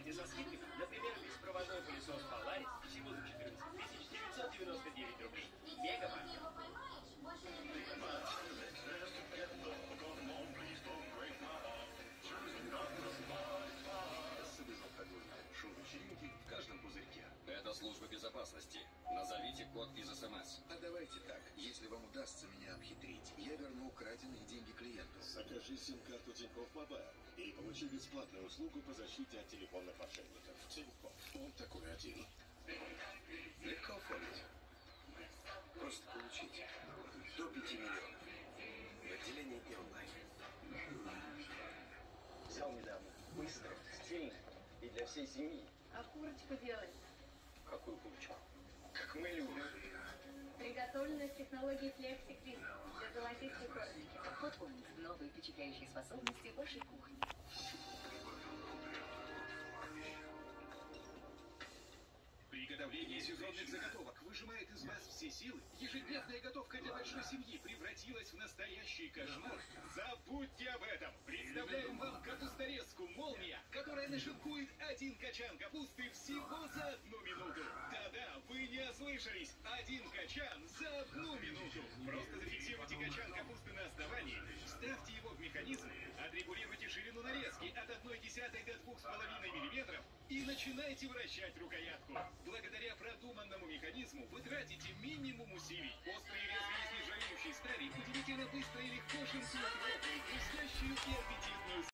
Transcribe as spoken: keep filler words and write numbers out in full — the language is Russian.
Покупайте со скидками. Например, беспроводной пылесос Polaris всего за четырнадцать тысяч девятьсот девяносто девять рублей. Мегамаркет. Шум вечеринки в каждом пузырьке. Это служба безопасности. Назовите код из СМС. А давайте так. Если вам удастся меня обхитрить, я верну украденные деньги клиенту. Закажи сим-карту Тинькофф Мобайл и получи бесплатную услугу по защите от телефонных мошенников. Тинькофф. Вот такой один. Легко оформить. Просто получить. До пяти миллионов. В отделении и онлайн. Взял недавно. Быстро, стильно. И для всей семьи. А курочку делать? Какую курочку? Как мы любим. Приготовлено с технологией FlexiCrisp для золотистой корочки. Вот он, новые впечатляющие способности вашей кухни. Приготовление сезонных заготовок выжимает из вас все силы. Ежедневная готовка для большой семьи превратилась в настоящий кошмар. Забудьте об этом. Представляем вам капусторезку «Молния», которая нашинкует один качан капусты всего за одну минуту. Да-да, вы не ослышались. Один качан за одну минуту. Просто зафиксируйте качан капусты на основании, вставьте его в механизм, отрегулируйте ширину нарезки от одной десятой до двух с половиной миллиметров и начинайте вращать рукоятку. Благодаря продуманному механизму вы тратите минимум усилий. Острые лезвия из нержавеющей стали удивительно быстро и легко шинкуют ровную, хрустящую и аппетитную